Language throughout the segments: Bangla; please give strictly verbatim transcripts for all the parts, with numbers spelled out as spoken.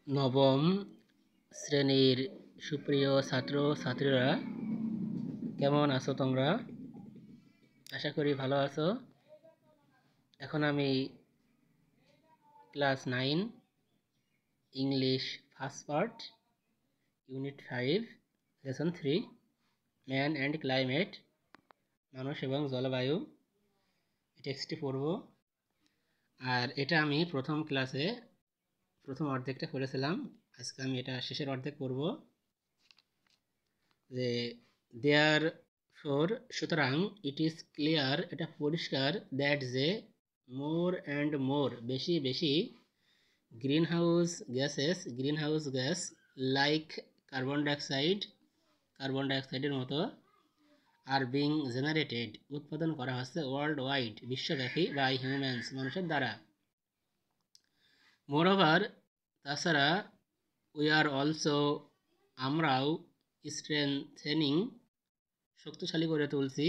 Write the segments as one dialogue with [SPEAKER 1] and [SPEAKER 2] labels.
[SPEAKER 1] নবম শ্রেণীর সুপ্রিয় ছাত্র ছাত্রীরা কেমন আছো তোমরা? আশা করি ভালো আছো। এখন আমি class nine English first part unit five lesson three man and climate মানুষ এবং জলবায়ু টেক্সটটি পড়ব। আর এটা আমি প্রথম ক্লাসে প্রথম অর্ধেকটা পড়েছিলাম। আজকে আমি এটা শেষের অর্ধেক পড়ব। যে দেয়ার ফোর সুতরাং ইট ইজ ক্লিয়ার এটা পরিষ্কার দ্যাট যে মোর অ্যান্ড মোর বেশি বেশি greenhouse gases greenhouse gas like carbon dioxide carbon ডাইঅক্সাইডের মতো আর বিং জেনারেটেড উৎপাদন করা হচ্ছে ওয়ার্ল্ড ওয়াইড বিশ্বব্যাপী বাই হিউম্যানস মানুষের দ্বারা। মোরওভার তাছাড়া উই আর অলসো আমরাও স্ট্রেংথেনিং শক্তিশালী করে তুলছি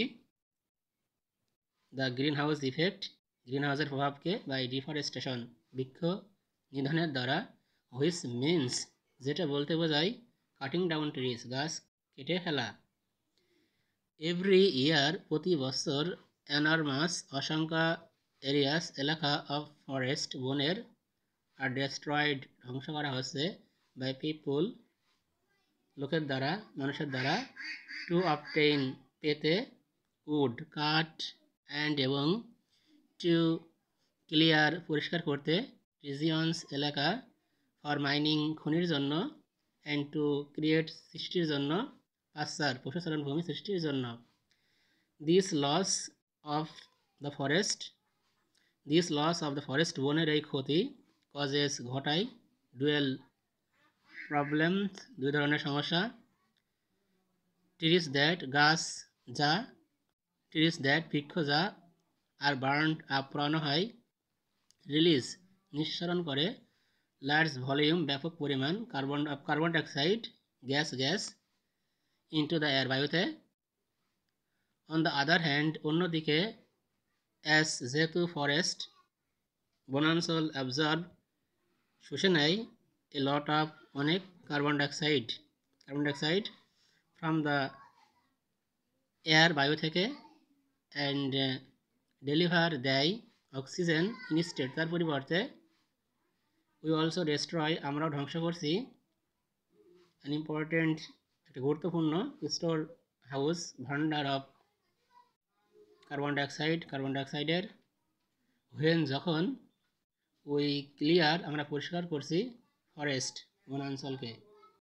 [SPEAKER 1] দ্য গ্রিন হাউস ইফেক্ট গ্রিন হাউসের প্রভাবকে বাই ডিফরেস্টেশন বৃক্ষ নিধনের দ্বারা হুইচ মিনস যেটা বলতে বোঝায় কাটিং ডাউন ট্রিজ গাছ কেটে ফেলা। এভরি ইয়ার প্রতি বছর এনরমাস অসংখ্য এরিয়াস এলাকা অফ ফরেস্ট বনের আর ডেস্ট্রয়েড ধ্বংস করা হচ্ছে বাই পিপুল লোকের দ্বারা মানুষের দ্বারা টু অবটেইন পেতে উড কাঠ অ্যান্ড এবং টু ক্লিয়ার পরিষ্কার করতে রিজিয়ন্স এলাকা ফর মাইনিং খনির জন্য অ্যান্ড টু ক্রিয়েট সৃষ্টির জন্য পাশ্চার পশুচারণ ভূমি সৃষ্টির জন্য। This loss of the forest this loss of the forest বনের এই ক্ষতি কজেস ঘটায় ডুয়েল প্রবলেমস দুই ধরনের সমস্যা। ট্রিজ দ্যাট গাছ যা ট্রিজ দ্যাট বৃক্ষ যা আর বার্নড আপ পোড়ানো হয় রিলিজ নিঃসরণ করে লার্জ ভলিউম ব্যাপক পরিমাণ carbon carbon dioxide gas gas into the air বায়ুতে। অন দ্য আদার হ্যান্ড অন্যদিকে অ্যাস যেহেতু ফরেস্ট বনাঞ্চল অ্যাবজর্ব শুষে নেয় এ লট অফ অনেক carbon dioxide carbon dioxide from the air বায়ু থেকে অ্যান্ড ডেলিভার দেয় অক্সিজেন ইনস্টেড তার পরিবর্তে। উই অলসো ডেস্ট্রয় আমরাও ধ্বংস করছি অ্যান ইম্পর্টেন্ট একটা গুরুত্বপূর্ণ স্টোর হাউস ভান্ডার অফ কার্বন ডাইঅক্সাইড কার্বন ডাইঅক্সাইডের হোয়েন যখন উই ক্লিয়ার আমরা পরিষ্কার করছি ফরেস্ট বনাঞ্চলকে।